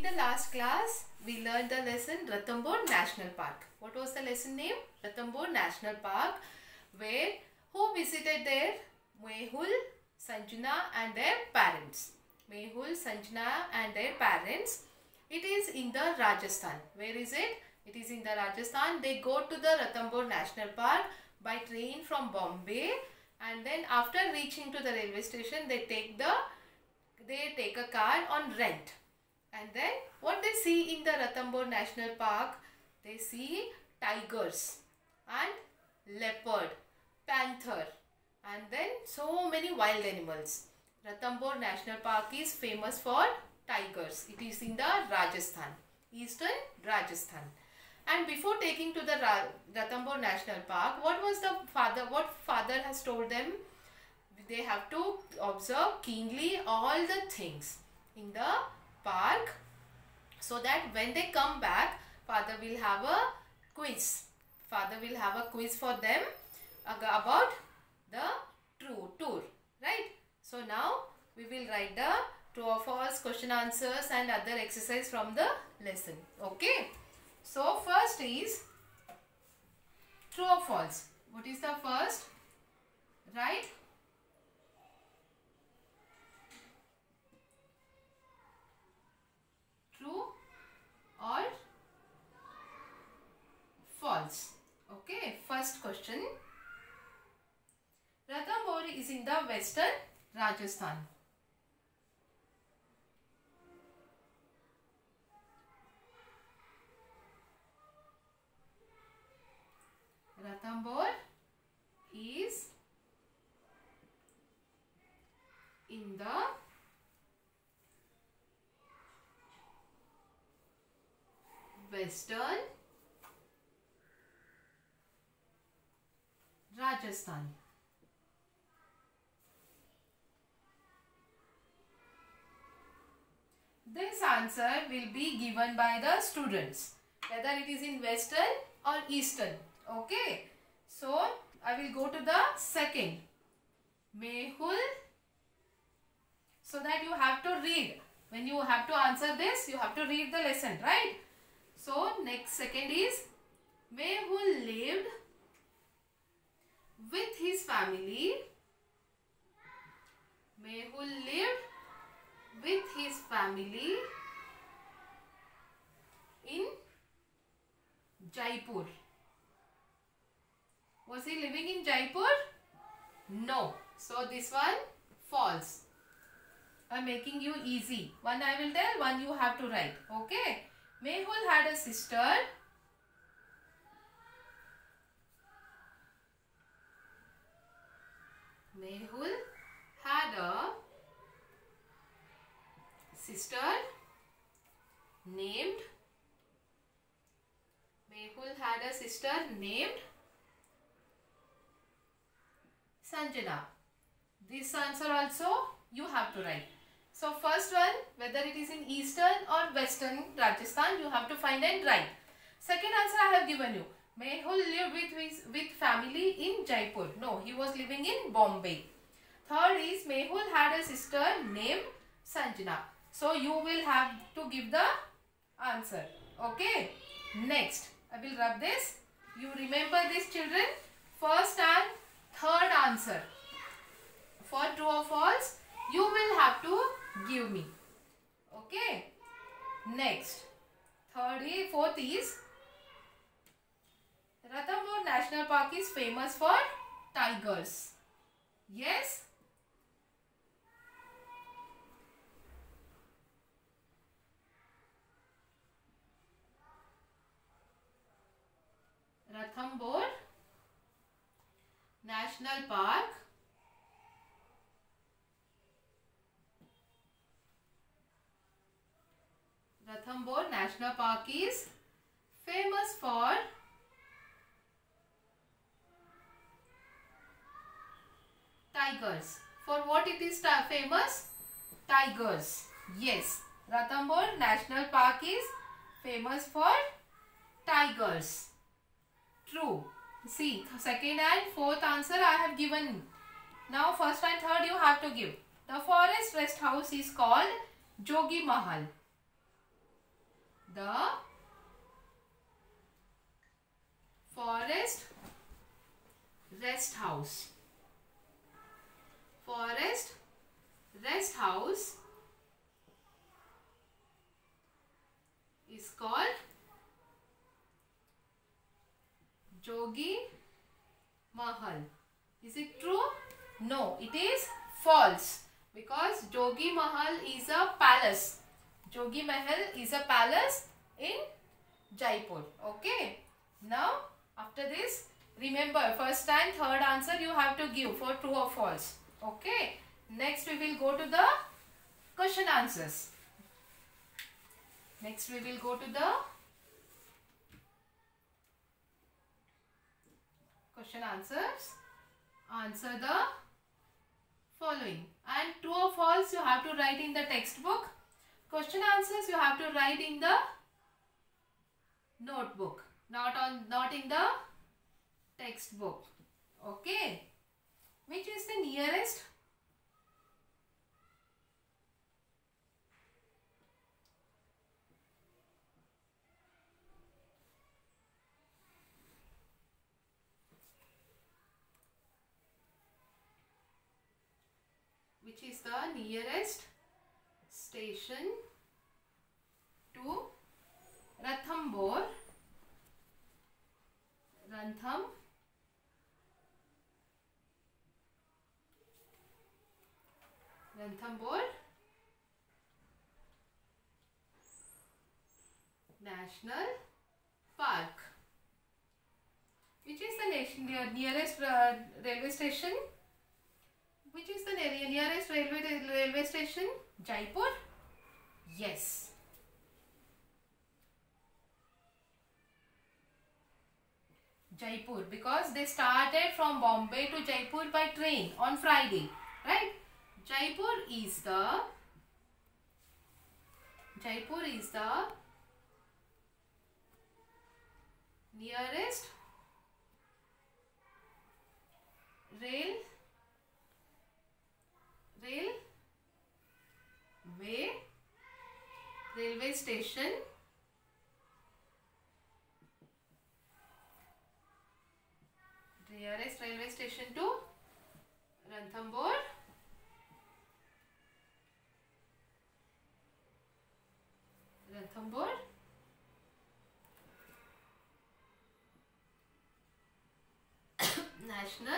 In the last class, we learned the lesson Ranthambore National Park. What was the lesson name? Ranthambore National Park, where who visited there? Mehul, Sanjana and their parents. Mehul, Sanjana and their parents. It is in the Rajasthan. Where is it? It is in the Rajasthan. They go to the Ranthambore National Park by train from Bombay, and then after reaching to the railway station, they take a car on rent. And then what they see in the Ranthambore National Park? They see tigers and leopard, panther, and then so many wild animals. Ranthambore National Park is famous for tigers. It is in the Rajasthan, eastern Rajasthan. And before taking to the Ranthambore National Park, what father has told them? They have to observe keenly all the things in the park, so that when they come back, father will have a quiz. Father will have a quiz for them about the tour, right? So now we will write the true or false question answers and other exercise from the lesson. Okay. So first is true or false. What is the first? Right? True or false. Okay, first question. Ranthambore is in the western Rajasthan. Ranthambore is in the western Rajasthan. This answer will be given by the students, whether it is in western or eastern. Okay. So I will go to the second. Mehul. So that you have to read. When you have to answer this, you have to read the lesson, right? So next second is Mehul lived with his family. Mehul lived with his family in Jaipur. Was he living in Jaipur? No. So this one false. I am making you easy. One I will tell, one you have to write. Okay. Mehul had a sister. Mehul had a sister named Sanjana. This answer also you have to write. So first one, whether it is in eastern or western Rajasthan, you have to find and write. Second answer I have given you. Mehul lived with family in Jaipur. No, he was living in Bombay. Third is Mehul had a sister named Sanjana. So you will have to give the answer. Okay. Next, I will rub this. You remember this, children? First and third answer. For true or false, you will have to give me. Okay. Next, fourth is Ranthambore National Park is famous for tigers. Yes? Ranthambore National Park is famous for tigers. For what it is famous? Tigers. Yes. Ranthambore National Park is famous for tigers. True. See, second and fourth answer I have given. Now first and third you have to give. The forest rest house is called Jogi Mahal. The forest rest house. Forest rest house is called Jogi Mahal. Is it true? No, it is false, because Jogi Mahal is a palace. Jogi Mahal is a palace in Jaipur. Okay. Now, after this, remember, first and third answer you have to give for true or false. Okay. Next, we will go to the question answers. Next, we will go to the question answers. Answer the following, and true or false you have to write in the textbook. Question answers you have to write in the notebook, not in the textbook. Okay. Which is the nearest station to Ranthambore? Ranthambore National Park. Which is the nearest railway station? Which is the nearest railway station? Jaipur? Yes. Jaipur, because they started from Bombay to Jaipur by train on Friday, right? Jaipur is the nearest railway station to Ranthambore. National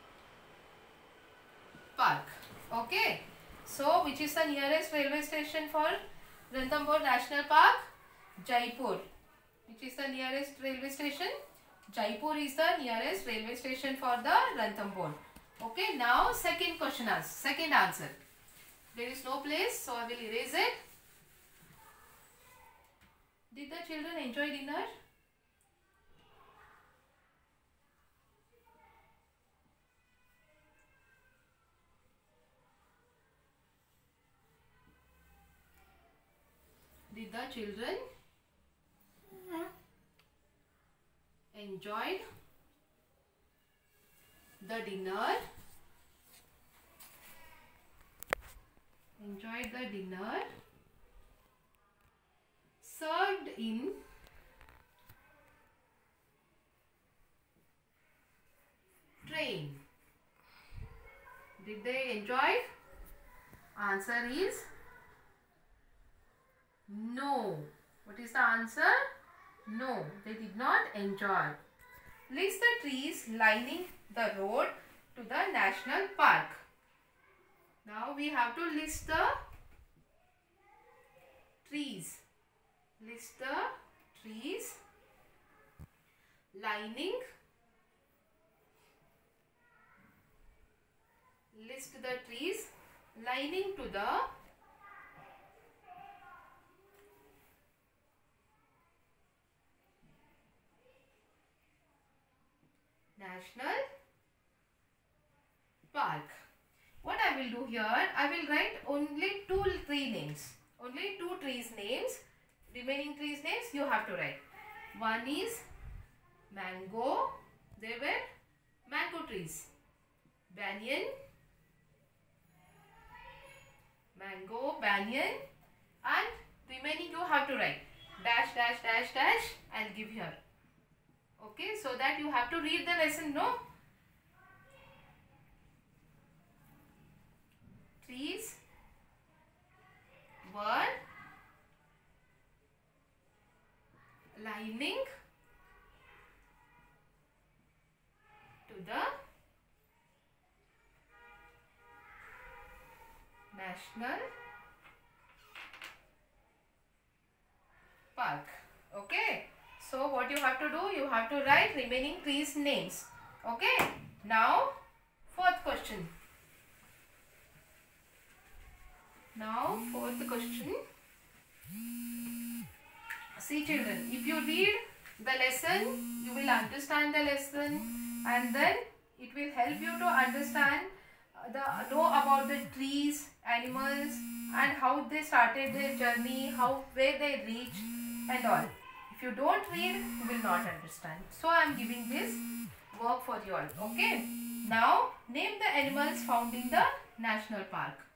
Park. Okay. So, which is the nearest railway station for Ranthambore National Park? Jaipur. Which is the nearest railway station? Jaipur is the nearest railway station for the Ranthambore. Okay. Now, second answer. There is no place, so I will erase it. Did the children enjoy dinner? Did the children enjoyed the dinner? Served in train. Did they enjoy? Answer is no. What is the answer? No, they did not enjoy. List the trees lining the road to the national park. Now we have to list the trees. List the trees lining. List the trees lining to the National Park. What I will do here, I will write only two tree names. Only two trees names. Remaining trees names you have to write. One is mango. They were mango trees. Banyan. Mango, banyan, and remaining you have to write dash dash dash dash, I'll give here. Okay, so that you have to read the lesson, no? Trees were lining to the National Park. Okay, so what you have to do, you have to write remaining trees names. Okay, now fourth question. See children, if you read the lesson, you will understand the lesson, and then it will help you to understand know about the trees, animals, and how they started their journey, where they reached and all. If you don't read, you will not understand. So I am giving this work for you all. Okay. Now name the animals found in the national park.